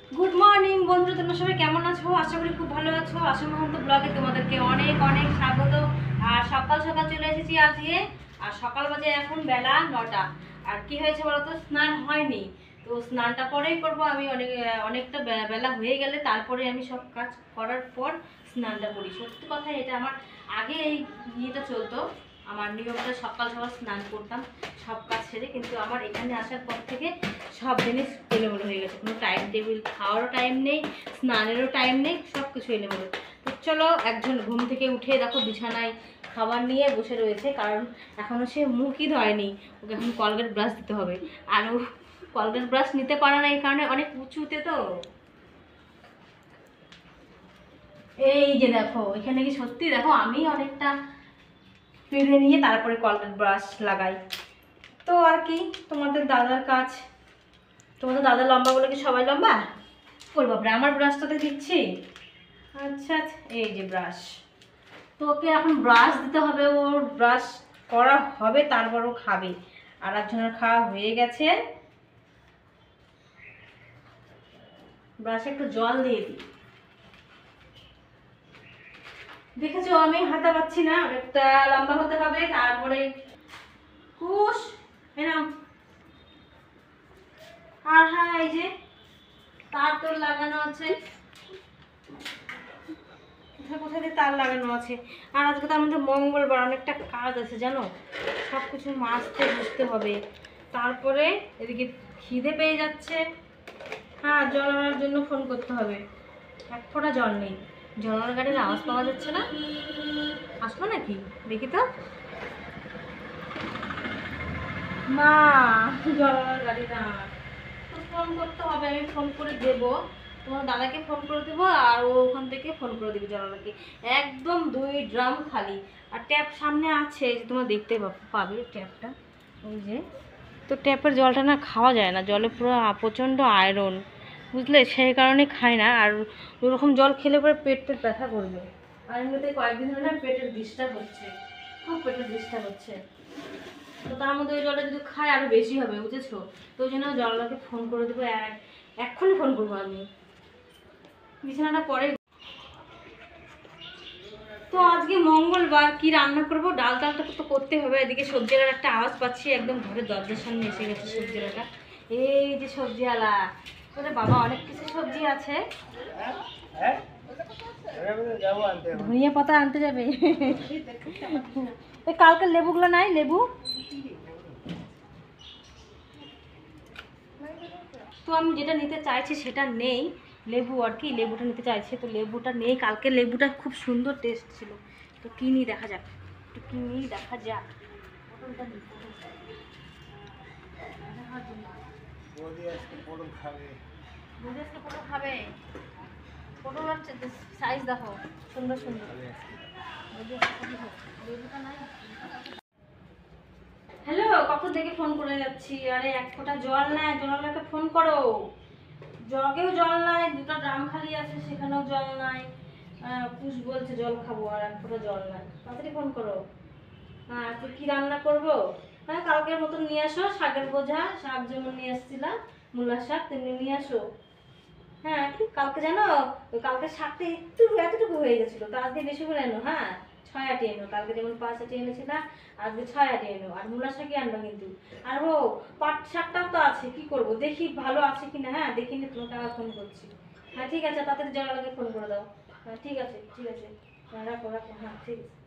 Good morning বন্ধুরা, তোমরা সবাই কেমন আছো? আশা করি খুব ভালো আছো। আশা মহন্ত ব্লগে তোমাদেরকে অনেক অনেক স্বাগত। আর সকাল সকাল চলে এসেছি আজকে। আর সকাল বাজে এখন বেলা 9টা। আর কি হয়েছে বলো তো, স্নান হয়নি। তো স্নানটা পরেই করব আমি। অনেকটা বেলা হয়ে গেলে তারপরে আমি সব কাজ করার পর স্নানটা করি। সত্যি কথা, এটা আমার আগে এই ইয়েটা চলতো। আমার নিয়মটা সকাল সকাল স্নান করতাম সব কাজ সেরে, কিন্তু আমার এখানে আসার পর থেকে সব জিনিস এলোমেলো হয়ে গেছে। কোনো টাইম টেবিল, খাওয়ারও টাইম নেই, স্নানেরও টাইম নেই, সব কিছু এলোমেলো। তো চলো, একজন ঘুম থেকে উঠে দেখো বিছানায় খাবার নিয়ে বসে রয়েছে, কারণ এখনও সে মুখই ধোয়নি। ওকে এখন কলগেট ব্রাশ দিতে হবে। আর ও কলগেট ব্রাশ নিতে পারে না, এই কারণে অনেক উঁচুতে। তো এই যে দেখো, এখানে কি সত্যি দেখো আমি অনেকটা পেরে নিয়ে তারপরে কলগেট ব্রাশ লাগাই। তো আর কি, তোমাদের দাদার কাজ। তোমাদের দাদা লম্বা বলে কি সবাই লম্বা? ওর বাপরে, আমার ব্রাশটাতে দিচ্ছি। আচ্ছা আচ্ছা, এই যে ব্রাশ। তো ওকে এখন ব্রাশ দিতে হবে, ওর ব্রাশ করা হবে তারপর ও খাবে। আর একজনের খাওয়া হয়ে গেছে। ব্রাশে একটু জল দিয়ে দিই। দেখেছো আমি হাতা পাচ্ছি না, একটা লম্বা হতে হবে তারপরে কুশ। এনাও। আর হ্যাঁ, এই যে তার তোর লাগানো আছে, কোথায় কোথায় দিয়ে তার লাগানো আছে। আর আজকে তার মধ্যে মঙ্গলবার, অনেকটা কাজ আছে জানো। সব কিছু মাজতে বুঝতে হবে। তারপরে এদিকে খিদে পেয়ে যাচ্ছে। হ্যাঁ, জল আনার জন্য ফোন করতে হবে। এক ফোঁটা জল নেই। জল আনার গাড়ির আওয়াজ পাওয়া যাচ্ছে না। আসলো নাকি দেখি তো। মা, জল আনার গাড়ি না, তো ফোন করতে হবে। আমি ফোন করে দেবো, তোমার দাদাকে ফোন করে দেবো, আর ও ওখান থেকে ফোন করে দেবে জলালাকে। একদম 2 ড্রাম খালি। আর ট্যাপ সামনে আছে, যে তোমরা দেখতে পাবে ট্যাপটা, ওই যে। তো ট্যাপের জলটা না খাওয়া যায় না, জলে পুরো প্রচণ্ড আয়রন, বুঝলে, সেই কারণে খাই না। আর ওরকম জল খেলে পরে পেট ব্যথা করবে। আর এমনিতে কয়েকদিন ধরে না পেটের ডিস্টার্ব হচ্ছে, খুব পেটের ডিস্টার্ব হচ্ছে। তো তার মধ্যে ওই জলটা যদি খায় আরও বেশি হবে, বুঝেছো। তো ওই জন্য জলটাকে ফোন করে দেবো, এক্ষুনি ফোন করবো আমি। বিছানাটা পরে। তো আজকে মঙ্গলবার, কি রান্না করব? ডাল ডালটা তো করতে হবে। এদিকে সবজির একটা আওয়াজ পাচ্ছি, একদম ঘরের দরজার সামনে এসে গেছে সবজিটা। এই যে সবজিওয়ালা, ওরে বাবা, অনেক কিছু সবজি আছে। ধনিয়া পাতা আনতে যাবে। কালকে লেবুগুলো নাই, লেবু। তো আমি যেটা নিতে চাইছি সেটা নেই, লেবু আর কি, লেবুটা নিতে চাইছে। তো লেবুটা নেই, কালকে লেবুটা খুব সুন্দর টেস্ট ছিল। তো কিনি, দেখা যাক, একটু কিনি দেখা যাক। পটলটা নিই, পটল খাবে। পটল খাবে। পটল হচ্ছে সাইজ দেখো, সুন্দর সুন্দর। লেবুটা নাই। হ্যালো, কখন থেকে ফোন করে যাচ্ছি। আরে এক ফোঁটা জল নাই, জলওয়ালাকে ফোন করো। জগেও জল নাই, 2টা ড্রাম খালি আছে, সেখানেও জল নাই। পুষ বলছে জল খাবো, আর এক ফোঁটা জল নাই। তাড়াতাড়ি ফোন করো। হ্যাঁ, তো কি রান্না করবো? হ্যাঁ, কালকের মতন নিয়ে আসো, শাকের বোঝা, শাক যেমন নিয়ে আসছিলাম, মূলার শাক তেমনি নিয়ে আসো। হ্যাঁ, কালকে জানো, ওই কালকে শাকটা একটু এতটুকু হয়ে গেছিলো, তো আজকে বেশি করে এনো। হ্যাঁ, 6 আটি এনো। কালকে যেমন 5 আটি এনেছিলাম, আজকে 6 আটি এনো। আর মূলার শাকই আনবা কিন্তু। আর ও পাট শাকটাও তো আছে, কি করবো দেখি ভালো আছে কিনা। হ্যাঁ, দেখিনি, তোমাকে আবার ফোন করছি। হ্যাঁ ঠিক আছে, তাড়াতাড়ি জল আগে ফোন করে দাও। হ্যাঁ ঠিক আছে, ঠিক আছে। হ্যাঁ, রাখো রাখো, হ্যাঁ ঠিক আছে।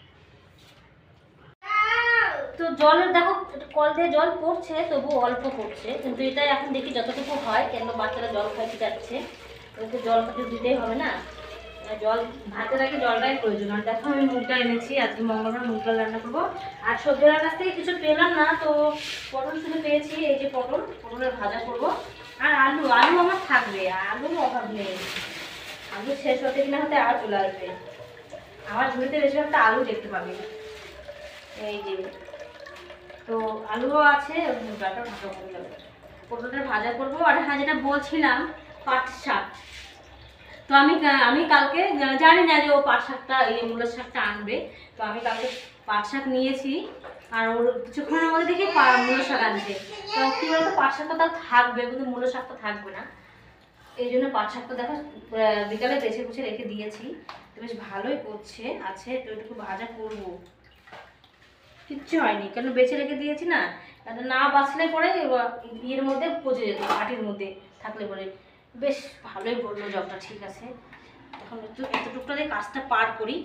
তো জলের দেখো, কল দিয়ে জল পড়ছে, তবু অল্প পড়ছে, কিন্তু এটাই এখন দেখি যতটুকু হয়। কেন বাচ্চারা জল খাইতে যাচ্ছে, ওদেরকে জলটা তো দিতেই হবে না। জল ভাতের আগে জলটাই প্রয়োজন। আর দেখো আমি মুগটা এনেছি, আজকে মঙ্গলবার মুগ ডাল রান্না করবো। আর সবজির কাছ থেকে কিছু পেলাম না, তো পটল শুধু পেয়েছি। এই যে পটলের ভাজা করবো। আর আলু আমার থাকবে, আলুর অভাব নেই। আলু শেষ হতে কিনা হতে আর চলে আসবে। আমার ঝুড়িতে বেশিরভাগটা আলু দেখতে পাবে। এই যে, তো আলুও আছে, ডালটা ভাজা করে যাবে, পটলটা ভাজা করবো। আর হ্যাঁ, যেটা বলছিলাম, পাট শাক। তো আমি কালকে জানি না যে ও পাট শাকটা, এই মূলের শাকটা আনবে। তো আমি কালকে পাট শাক নিয়েছি, আর ওর কিছুক্ষণের মধ্যে দেখি মূলের শাক আনছে। তো কী বলতো, পাট শাকটা তার থাকবে, কিন্তু মূলের শাকটা থাকবে না। এই জন্য পাট শাকটা দেখো বিকালে বেছে কুচে রেখে দিয়েছি, তো বেশ ভালোই করছে আছে, তো এটুকু ভাজা করবো। কিচ্ছু হয়নি, কেন বেছে রেখে দিয়েছি না, না বাছলে পরে ইয়ের মধ্যে পচে যেত, মাটির মধ্যে থাকলে পরে। বেশ ভালোই বললো জবটা, ঠিক আছে। এখন একটু এতটুকটা দিয়ে কাজটা পার করি,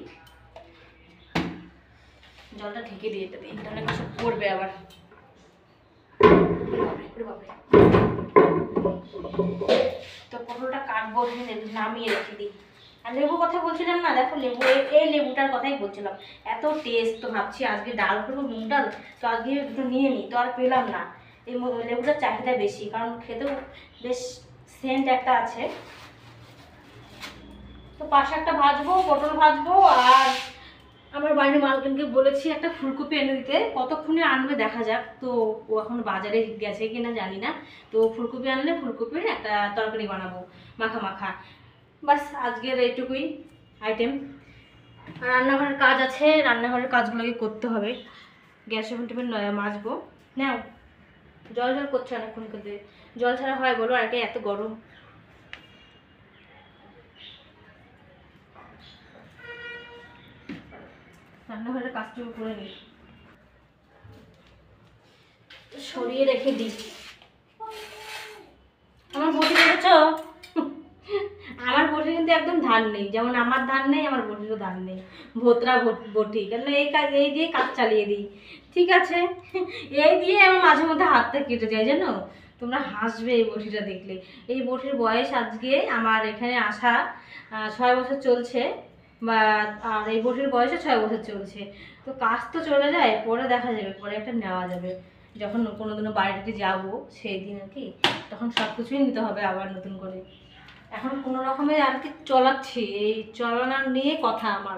জলটা ঢেকে দিয়ে দেবে, তাহলে কিছু পড়বে আবার। তো পটলটা কাটবো, নামিয়ে রেখে দিই। আর লেবুর কথা বলছিলাম না, দেখো লেবু, এই লেবুটার কথাই বলছিলাম, এত টেস্ট। তো ভাবছি আজকে ডাল করবো, মুগ ডাল, তো আজকে একটু নিয়ে নিই, তো আর পেলাম না। এই লেবুটার চাহিদা বেশি, কারণ খেতেও বেশ সেন্ট একটা আছে। তো পাঁচ একটা ভাজবো, পটল ভাজবো, আর আমার বাড়ির মালকিনকে বলেছি একটা ফুলকপি এনে দিতে, কতক্ষণে আনবে দেখা যাক। তো ও এখন বাজারে গেছে কিনা জানি না। তো ফুলকপি আনলে ফুলকপির একটা তরকারি বানাবো, মাখা মাখা। বাস আজকের এইটুকুই আইটেম। আর রান্নাঘরের কাজ আছে, রান্নাঘরের কাজগুলোকে করতে হবে। Gas oven টেভেন মাজবো। নাও, জল জল করছে অনেকক্ষণ করতে, জল ছাড়া হয় বলো? আর এত গরম। রান্নাঘরের কাজটুকু করে নিই, সরিয়ে রেখে দিই। আমার বটি দেখেছ? আমার বটির কিন্তু একদম ধার নেই, যেমন আমার ধার নেই, আমার বটিরও ধার নেই। ভোতরা বটি, কেন এই কাজ এই দিয়ে কাজ চালিয়ে দিই, ঠিক আছে। এই দিয়ে আমার মাঝে মধ্যে হাতটা কেটে যায় জানো। তোমরা হাসবে এই বটিটা দেখলে। এই বটির বয়স আজকে আমার এখানে আসা 6 বছর চলছে, বা আর এই বটির বয়সে 6 বছর চলছে। তো কাজ তো চলে যায়, পরে দেখা যাবে, পরে একটা নেওয়া যাবে যখন কোনোদিনও বাড়িতে যাবো সেই দিন আর কি, তখন সব কিছুই নিতে হবে আবার নতুন করে। এখন কোনো রকমে আর কি চলাচ্ছি, এই চলানোর নিয়ে কথা আমার।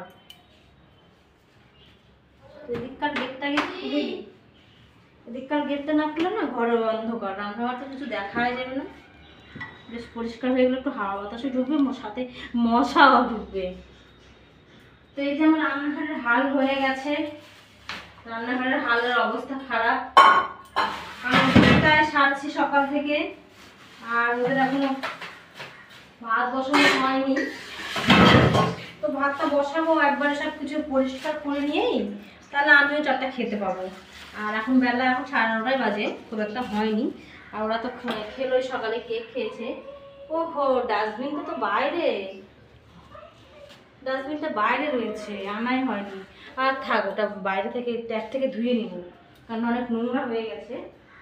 এদিককার গেটটাকে খুলে দিই, এদিককার গেটটা না খুলে না ঘরে অন্ধকার, রান্নাঘর তো কিছু দেখাই যাবে না। বেশ পরিষ্কার হয়ে গেলে একটু হাওয়া বাতাসে ঢুকবে, সাথে মশাও ঢুকবে। তো এই যে আমার রান্নাঘরের হাল হয়ে গেছে, রান্নাঘরের হালের অবস্থা খারাপ। আমি প্রায় সারছি সকাল থেকে, আর ওদের এখনো ভাত বসানো হয়নি। তো ভাতটা বসাবো একবারে, সব কিছু পরিষ্কার করে নিয়েই, তাহলে আমিও চারটা খেতে পাবো। আর এখন বেলা এখন 9:30 বাজে, খুব একটা হয়নি। আর ওরা তো খেলোই, সকালে কেক খেয়েছে। ওহো, ডাস্টবিনটা তো বাইরে, ডাস্টবিনটা বাইরে রয়েছে, আনাই হয়নি। আর থাক, ওটা বাইরে থেকে ট্যাপ থেকে ধুয়ে নিব, কারণ অনেক নোংরা হয়ে গেছে।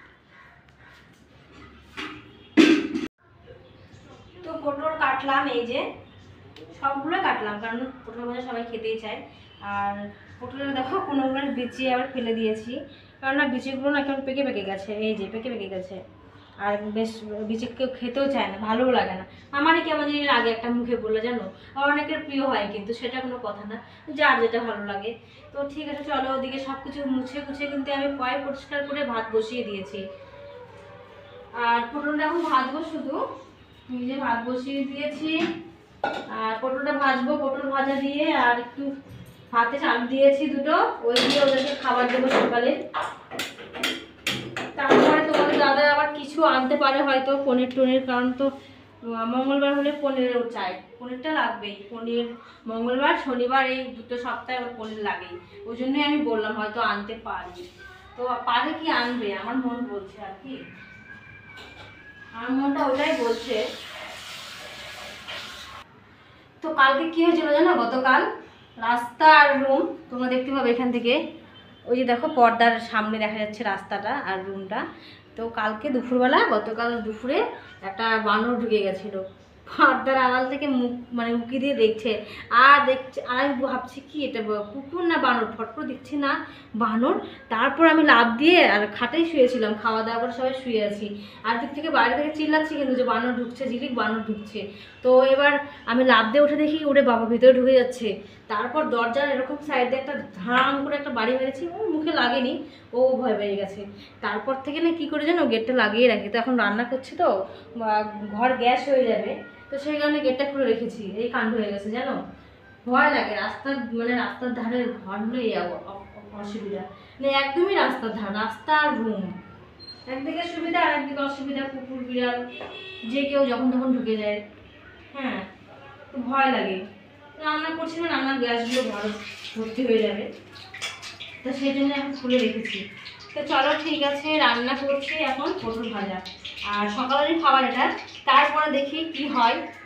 তো পটল কাটলাম, এই যে সবগুলো কাটলাম, কারণ পটল ভাজা সবাই খেতেই চায়। আর পটলের দেখো কোনোগুলো বিচি আবার ফেলে দিয়েছি, কারণ না বিচিগুলো না কেমন পেকে পেকে গেছে, এই যে পেকে পেকে গেছে। আর বেশ বিচি কেউ খেতেও চায় না, ভালোও লাগে না। আমারই কেমন জিনিস আগে একটা মুখে বললো জানো, আর অনেকের প্রিয় হয়, কিন্তু সেটা কোনো কথা না, যার যেটা ভালো লাগে। তো ঠিক আছে, চলো ওদিকে সব কিছু মুছে গুছে কিন্তু আমি পয় পরিষ্কার করে ভাত বসিয়ে দিয়েছি। আর পটলটা এখন ভাজবো শুধু, নিজে ভাত বসিয়ে দিয়েছি। আর পটলটা ভাজবো, পটল ভাজা দিয়ে আর একটু ভাতে চাল দিয়েছি দুটো, ওই দিয়ে ওদেরকে খাবার দেবো সকালে। তারপরে তোমাদের দাদা আবার কিছু আনতে পারে হয়তো, পনির টনির, কারণ তো মঙ্গলবার হলে পনিরও চাই, পনিরটা লাগবেই। পনির মঙ্গলবার শনিবার এই দুটো সপ্তাহে আবার পনির লাগেই, ওই জন্যই আমি বললাম হয়তো আনতে পারি। তো পারে কি আনবে, আমার মন বলছে আর কি, আমার মনটা ওটাই বলছে। তো কালকে কি হয়েছিল জানো, গতকাল রাস্তা আর রুম তোমরা দেখতে পাবে এখান থেকে, ওই যে দেখো পর্দার সামনে দেখা যাচ্ছে রাস্তাটা আর রুমটা। তো কালকে দুপুরবেলা, গতকাল দুপুরে একটা বানর ঢুকে গেছিলো পর্দার আড়াল থেকে, মুখ মানে উঁকি দিয়ে দেখছে। আর দেখছে, আর আমি ভাবছি কি এটা কুকুর না বানর, ফট করে দেখছি না বানর। তারপর আমি লাফ দিয়ে আর খাটেই শুয়েছিলাম, খাওয়া দাওয়া করে সবাই শুয়ে আছি, আর দিক থেকে বাইরে থেকে চিল্লাচ্ছি কিন্তু যে বানর ঢুকছে, ঝিলিক বানর ঢুকছে। তো এবার আমি লাফ দিয়ে উঠে দেখি ওরে বাবা ভিতরে ঢুকে যাচ্ছে। তারপর দরজার এরকম সাইডে একটা ধাম করে একটা বাড়ি মেরেছি, ও মুখে লাগেনি, ও ভয় পেয়ে গেছে। তারপর থেকে না কি করে জানো, গেটটা লাগিয়ে রাখি। তো এখন রান্না করছি তো ঘর গ্যাস হয়ে যাবে, তো সেই কারণে গেটটা খুলে রেখেছি। এই কাণ্ড হয়ে গেছে জানো, ভয় লাগে। রাস্তার মানে রাস্তার ধারের ঘর হলে এই অসুবিধা, মানে একদমই রাস্তার ধার, রাস্তা আর রুম একদিকে সুবিধা আর একদিকে অসুবিধা, কুকুর বিড়াল যে কেউ যখন তখন ঢুকে যায়। হ্যাঁ, তো ভয় লাগে। রান্না করছি না, রান্নার গ্যাসগুলো ভর্তি হয়ে যাবে, তো সেই জন্য এখন খুলে রেখেছি। তো চলো ঠিক আছে, রান্না করছি এখন পটল ভাজা আর সকালেরই খাবার এটা। তারপরে দেখি কি হয়।